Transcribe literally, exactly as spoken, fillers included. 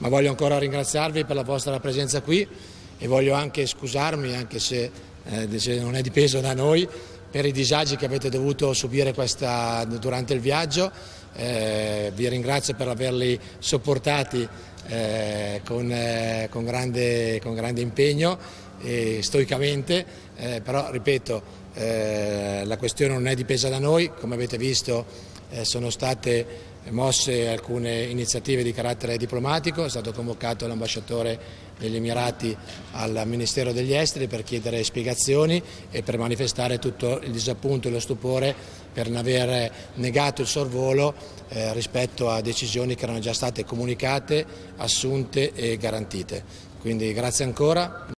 ma voglio ancora ringraziarvi per la vostra presenza qui e voglio anche scusarmi, anche se eh, non è dipeso da noi, per i disagi che avete dovuto subire questa, durante il viaggio. Eh, vi ringrazio per averli sopportati eh, con, eh, con, grande, con grande impegno e stoicamente, eh, però ripeto, eh, la questione non è dipesa da noi, come avete visto eh, sono state mosse alcune iniziative di carattere diplomatico, è stato convocato l'ambasciatore degli Emirati al Ministero degli Esteri per chiedere spiegazioni e per manifestare tutto il disappunto e lo stupore per non aver negato il sorvolo eh, rispetto a decisioni che erano già state comunicate, assunte e garantite. Quindi grazie ancora.